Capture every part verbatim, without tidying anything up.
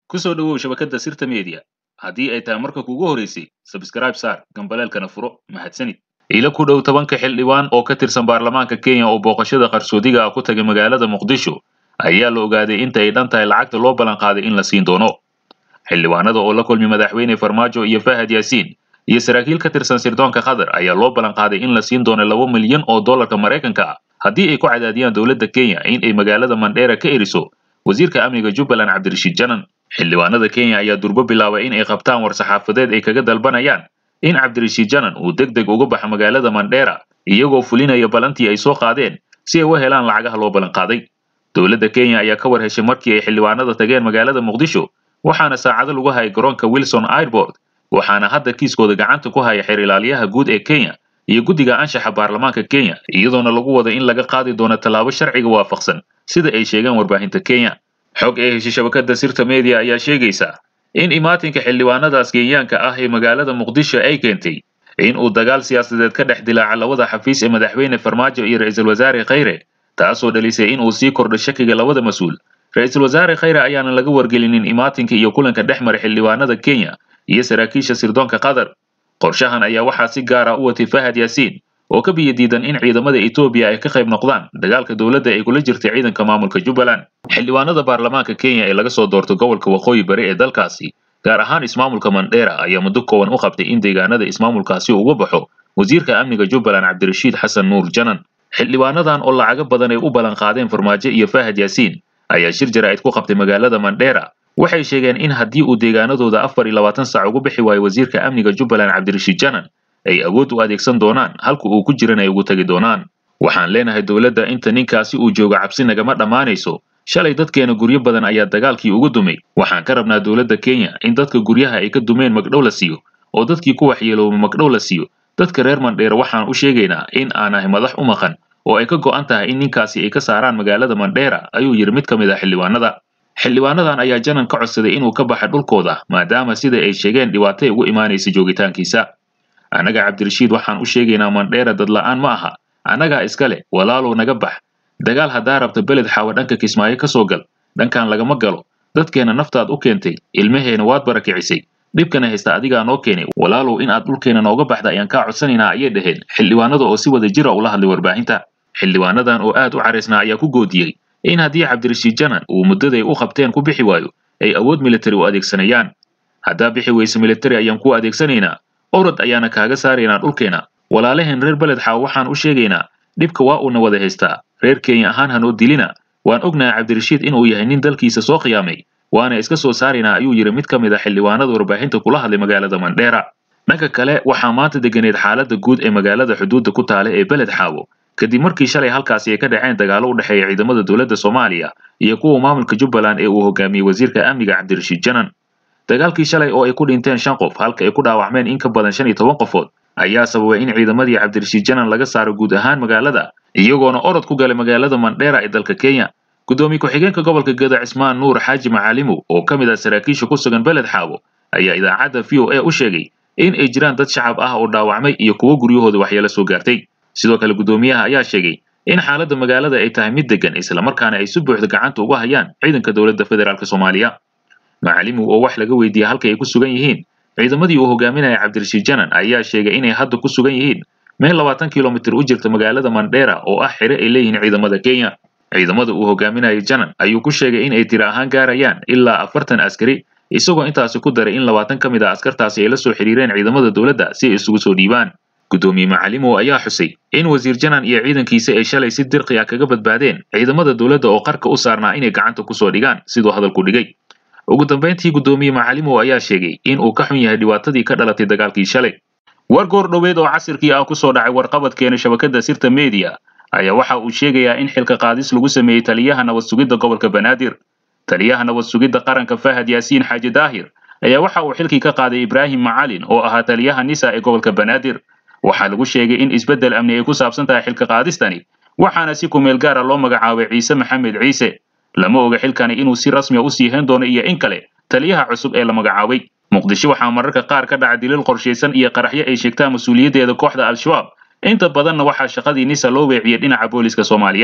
ku soo dhawow shabakada sirta media haddii ay tahay marka kugu horeysay subscribe saar gambaleelkana furo mahadsanid ila ku dhow tobanka xildhibaan oo ka tirsan baarlamaanka Kenya oo booqashada qarsoodiga ah ku tagay magaalada Muqdisho ayaa la ogaaday inta ay dhan tahay lacagta loo balan qaaday in la siin doono xildhibaanada oo la kulmay madaxweyne Farmaajo iyo Fahad Yaasiin iyo saraakiil ka tirsan sirdoonka Qatar ayaa loo balan qaaday in la siin doono laba milyan oo dollarka Mareykanka ah haddii ay ku cadaadiyaan dawladda Kenya in ay magaalada Mandera ka eriso wasiirka amniga Jubbaland Cabdirashiid Janan xildhibaanada Kenya ayaa durbo bilaabay in ay qabtaan war saxaafadeed ay kaga dalbanayaan in Cabdirashiid Janan uu degdeg uga baxo magaalada Mandera iyagoo fulinaya balantii ay soo qaadeen si ay u helaan lacagaha loo balan qaaday dawladda Kenya ayaa ka war heshay markii ay xildhibaanada tageen magaalada Muqdisho waxaana saacado lagu hayay garoonka Wilson Airport waxaana hadda kiiskooda gacanta ku haya xeer ilaaliyaha guud ee Kenya iyo guddiga anshaxa baarlamaanka Kenya iyadoona lagu wada in laga qaadi doono tallaabo sharciga waafaqsan sida ay sheegaan warbaahinta Kenya xog ay heshay shabakada sirta media ayaa sheegaysa in imaatinka xildhibaanadaas Kenyaanka ah ee magaalada Muqdisho ay keentay in uu dagaal siyaasadeed ka dhex dilaaca labada xafiis ee madaxweyne Farmaajo iyo ra'iisul wasaare Khayre taasoo dhalisay in uu sii kordho shakiga labada mas'uul ra'iisul wasaare Khayre ayaana laga wargelinin imaatinka iyo kulanka dhexmara xildhibaanada Kenya iyo saraakiisha sirdoonka Qatar qorshahan ayaa waxaa si gaar ah u watay Fahad Yaasiin oo ka biyadiidan in ciidamada Ethiopia ay ka qayb noqdaan dagaalka dawladda ay kula jirtay ciidanka maamulka Jubbaland xildhibaanada baarlamaanka Kenya ee laga soo doorto gobolka Waqooyi Bari ee dalkaasi gaar ahaan ismaamulka Mandera ayaa muddo kooban u qabtay in deegaanada ismaamulkaasi uga baxo wasiirka amniga Jubbaland Cabdirashiid Xasan Nuur Janan xildhibaanadan oo lacaga badan ay u balan qaadeen Farmaajo iyo Fahad Yaasiin ayaa shir jaraa'id ku qabtay magaalada Mandera waxay sheegeen in haddii uu deegaanadooda afar iyo labaatan saac ugu bixi waayo wasiirka amniga Jubbaland Cabdirashiid Janan ay awood u adeegsan doonaan halka uu ku jiran ay ugu tagi doonaan waxaan leenahay dawladda inta ninkaasi uu joogo cabsi nagama dhamaanayso shalay dadkeena guryo badan ayaa dagaalkii ugu dumay waxaan ka rabnaa dawladda Kenya in dadka guryaha ay ka dumeen magdhow la siiyo oo dadkii ku waxyeeloobay magdhow la siiyo dadka reer Mandera waxaan u sheegaynaa in aanahay madax u maqan oo ay ka go'an tahay in ninkaasi ay ka saaraan magaalada Mandera ayuu yiri mid kamid ah xildhibaanada xildhibaanadan ayaa Janan ka codsaday inuu ka baxo dhulkooda maadaama sida ay sheegeen dhibaato ay ugu imaanaysa joogitaankiisa anaga Cabdirashiid waxaan u sheegaynaa Mandera dad la'aan ma aha anaga iskale walaalow naga bax dagaal hadaa rabta beled xawa dhanka Kismaayo ka soo gal dhankan lagama galo dadkeena naftaad u keentay ilmaheena waad barakicisay dhibkana haysta adiga noo keenay walaalow in aad dhulkeena nooga baxda ayaan ka codsanaynaa ayay dhaheen xildhibaanada oo si wada jir ah ula hadlay warbaahinta xildhibaanadan oo aad u careysnaa ayaa ku goodiyay in haddii Cabdirashiid Janan uu muddaday u qabteen ku bixi waayo ay awood military u adeegsanayaan hadaa bixi weysa military ayaan ku adeegsanaynaa orod ayaana kaaga saaraynaa dhulkeena walaalaheen reer beled xawa waxaan u sheegaynaa dhibka waa uuna wada haystaa reer Kenya ahaan hanoo dilina waan ognahay Cabdirashiid inuu yahay nin dalkiisa soo qiyaamay waana iska soo saaraynaa ayuu yiri mid kamid ah xildhibaanada warbaahinta kula hadlay magaalada Mandera dhanka kale waxaa maanta deganeed xaaladda guud ee magaalada xuduudda ku taala ee beled xawo kadib markii shalay halkaasi ay ka dhaceen dagaalo u dhaxeeya ciidamada dawladda Soomaaliya iyo kuwa maamulka Jubbaland ee uu hogaamiyay wasiirka amniga Cabdirashiid Janan dagaalkii shalay oo ay ku dhinteen shan qof halka ay ku dhaawacmeen in ka badan shan iyo toban qofood ayaa sababay in ciidamadii Cabdirashiid Janan laga saaro guud ahaan magaalada iyagoona orod ku galay magaalada Mandera ee dalka Kenya gudoomiye ku-xigeenka gobolka Gada Cismaan Nuur Xaaji Macalimo oo kamid ah saraakiisha ku sugan beled xawo ayaa idaacadda V O A u sheegay in ay jiraan dad shacab ah oo dhaawacmay iyo kuwa guryahooda waxyeelo soo gaartay sidoo kale gudoomiyaha ayaa sheegay in xaaladda magaalada ay tahay mid degan isla markaana ay si buuxda gacanta uga hayaan ciidanka dawladda federaalka Soomaaliya Macalimo oo wax laga weydiiyay halka ay ku sugan yihiin ciidamadii uu hogaaminayay Cabdirashiid Janan ayaa sheegay inay hadda ku sugan yihiin meel labaatan kiiloomitir u jirta magaalada Mandera oo ah xire ay leeyihiin ciidamada Kenya ciidamada uu hogaaminayay Janan ayuu ku sheegay in ay tiro ahaan gaarayaan ilaa afartan askari isagoo intaasi ku daray in labaatan kamid ah askartaasi ay la soo xiriireen ciidamada dawladda si ay isugu soo dhiibaan gudoomiye Macalimo ayaa xusay in wasiir Janan iyo ciidankiisa ay shalay si dirqi ah kaga badbaadeen ciidamada dawladda oo qarka u saarnaa inay gacanta ku soo dhigaan sidoo hadalku dhigay ugu dambeyntii gudoomiye Macalimo ayaa sheegay in uu ka xun yahay dhibaatadii ka dhalatay dagaalkii shalay war goor dhaweed oo casirkii ah ku soo dhacay warqabadkeena shabakada sirta media ayaa waxa uu sheegayaa in xilka qaadis lagu sameeyay taliyaha nabad sugidda gobolka Banaadir taliyaha nabad sugidda qaranka Fahad Yaasiin Xaaji Daahir ayaa waxa uu xilkii ka qaaday Ibraahim Macalin oo ahaa taliyaha Nisa ee gobolka Banaadir waxaa lagu sheegay in isbedel amni ay ku saabsan tahay xilka qaadistani waxaana si ku meel gaar ah loo magacaabay Ciise Maxamed Ciise lama oga xilkani inuu si rasmi ah u sii hayn doono iyo in kale taliyaha cusub ee la magacaabay Muqdisho waxaa mararka qaar ka dhacay dilal qorsheysan iyo qaraxyo ay sheegtaan mas'uuliyadeeda kooxda Al-Shabaab inta badanna waxaa shaqadii Nisa loo weeciyay dhinaca booliska Soomaaliya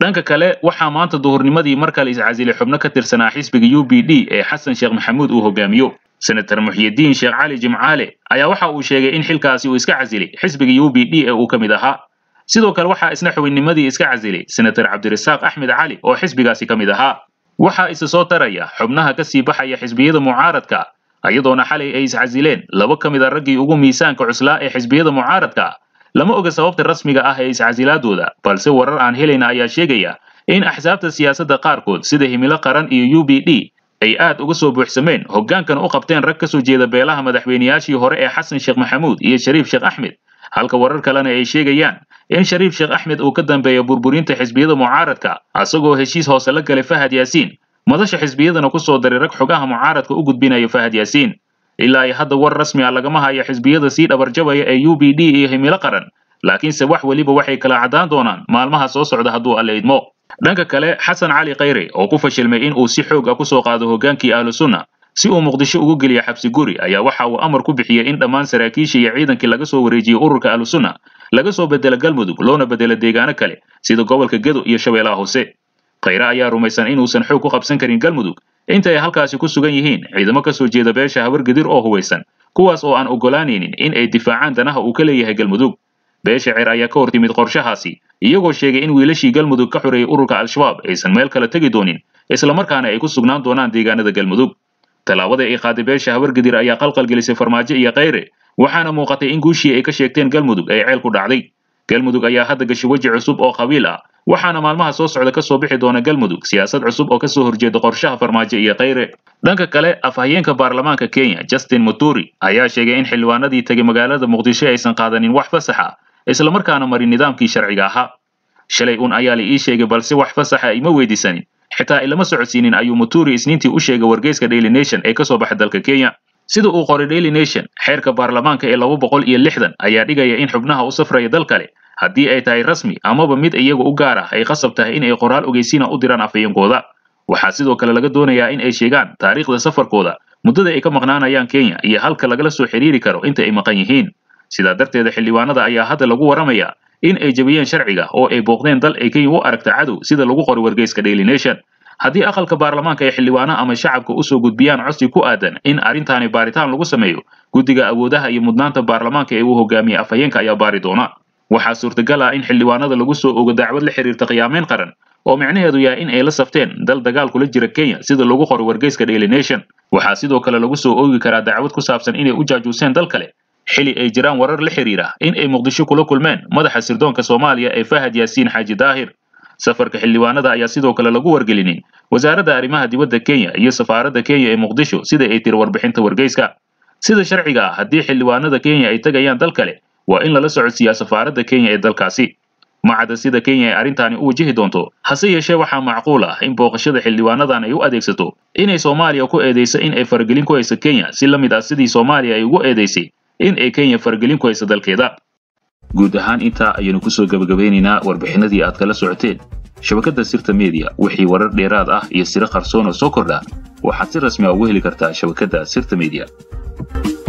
dhanka kale waxaa maanta duhurnimadii markale iscasilay xubno ka tirsanaa xisbiga U P D ee Xasan Sheekh Maxamuud uu hogaamiyo senator Muxyidiin Sheekh Cali Jimcaale ayaa waxa uu sheegay in xilkaasi uu iska casilay xisbiga U P D ee uu kamid ahaa sidoo kale waxa isna xubinnimadii iska casilay senator Cabdirasaaq Axmed Cali oo xisbigaasi kamid ahaa waxa isa soo taraya xubnaha ka sii baxaya xisbiyada mucaaradka ayadoona xalay ay iscasileen laba kamid ah raggii ugu miisaanka cuslaa ee xisbiyada mucaaradka lama oga sababta rasmiga ah ee iscasilaadooda balse warar aan helayna ayaa sheegaya in axsaabta siyaasadda qaarkood sida Himilo Qaran iyo U P D ay aad uga soo buuxsameen hoggaankan u qabteen rag ka soo jeeda beelaha madaxweynayaashii hore ee Xasan Sheekh Maxamuud iyo Shariif Sheekh Axmed halka warar kalena ay sheegayaan in Shariif Sheekh Axmed uu ka dambeeyo burburinta xisbiyada mucaaradka asagoo heshiis hoose la galay Fahad Yaasiin madasha xisbiyadana ku soo daray rag xogaha mucaaradka u gudbinaya Fahad Yaasiin ilaa ay hadda war rasmi ah lagama hayo xisbiyada sii dhabar jabaya ee U P D iyo Himilo Qaran laakiinse wax waliba waxay kala cadaan doonaan maalmaha soo socda hadduu alle idmo dhanka kale Xasan Cali Khayre oo ku fashilmay in uu si xoog ah ku soo qaado hogaankii Ahlu Sunna si uu Muqdisho ugu geliyo xabsi guri ayaa waxa uu amar ku bixiyay in dhammaan saraakiisha iyo ciidankii laga soo wareejiyay ururka Ahlu Sunna laga soo bedelo Galmudug loona bedelo deegaano kale sida gobolka Gedo iyo Shabeellaha Hoose Khayre ayaa rumaysan in uusan xoog ku qabsan karin Galmudug inta ay halkaasi ku sugan yihiin ciidamo ka soo jeeda beesha Habargadir oo huwaysan kuwaas oo aan ogolaanaynin in ay difaacaan danaha uu ka leeyahay Galmudug beesha Cir ayaa ka hortimid qorshahaasi iyagoo sheegay in wiilashii Galmudug ka xoreeyay ururka Al-Shabaab aysan meel kale tagi doonin isla markaana ay ku sugnaan doonaan deegaanada Galmudug talaabada ay qaaday beesha Habargadir ayaa qalqal gelisay Farmaajo iyo Khayre waxaana muuqatay in guushii ay ka sheegteen Galmudug ay ceel ku dhacday Galmudug ayaa hadda gashay waji cusub oo qabiil ah waxaana maalmaha soo socda ka soo bixi doona Galmudug siyaasad cusub oo ka soo horjeeda qorshaha Farmaajo iyo Khayre dhanka kale afhayeenka baarlamaanka Kenya Justin Muturi ayaa sheegay in xildhibaanadii tagay magaalada Muqdisho aysan qaadanin wax fasax ah isla markaana marin nidaamkii sharciga ahaa shalay un ayaa la ii sheegay balse wax fasax ah ima weydiisanin xitaa ilama socodsiinin ayuu Muturi isniintii u sheegay wargeyska Daily Nation ee ka soo baxay dalka Kenya sida uu qoray Daily Nation xeerka baarlamaanka ee laba boqol iyo lixdan ayaa dhigaya in xubnaha u safraya dal kale haddii ay tahay rasmi amaba mid iyagu u gaar ah ay qasab tahay in ay qoraal ogeysiina u diraan afhayeenkooda waxaa sidoo kale laga doonayaa in ay sheegaan taariikhda safarkooda muddada ay ka maqnaanayaan Kenya iyo halka lagala soo xiriiri karo inta ay maqan yihiin sidaa darteed xildhibaanada ayaa hadda lagu waramayaa in ay jabiyeen sharciga oo ay booqdeen dal ay Kenya u aragta cadow sida lagu qoray wargeyska Daily Nation haddii aqalka baarlamaanka ay xildhibaano ama shacabka u soo gudbiyaan codsi ku aadan in arrintaani baaritaan lagu sameeyo guddiga awoodaha iyo mudnaanta baarlamaanka ee uu hogaamiyay afhayeenka ayaa baari doona waxaa suurtagal ah in xildhibaanada lagu soo ogo dacwad la xiriirta qiyaameen qaran oo micnaheedu yahay in ay la safteen dal dagaal kula jira Kenya sida lagu qoray wargeyska Daily Nation waxaa sidoo kale lagu soo oogi karaa dacwad ku saabsan inay u jaajuuseen dal kale xili ay jiraan warar la xiriira in ay Muqdisho kula kulmeen madaxa sirdoonka Soomaaliya ee Fahad Yaasiin Xaaji Daahir safarka xildhibaanada ayaa sidoo kale lagu wargelinin wasaaradda arrimaha dibadda Kenya iyo safaaradda Kenya ee Muqdisho sida ay tir warbixinta wargeyska sida sharciga ah haddii xildhibaanada Kenya ay tagayaan dal kale waa in lala socodsiiyaa safaaradda Kenya ee dalkaasi macada sida Kenya ay arrintaani u wajihi doonto hase yeeshee waxaa macquul ah in booqashada xildhibaanadan ay u adeegsato inay Soomaaliya ku eedeyso in ay faragelin ku hayso Kenya si la mid ah sidii Soomaaliya ay ugu eedeysay in ay Kenya faragelin ku hayso dalkeeda guud ahaan inta ayaynu ku soo gabagabeynaynaa warbixinadii aad kala socoteen shabakadda Sirta Media wixii warar dheeraad ah iyo siro qarsoon oo soo kordha waxaad si rasmi ah ugu heli kartaa shabakadda Sirta Media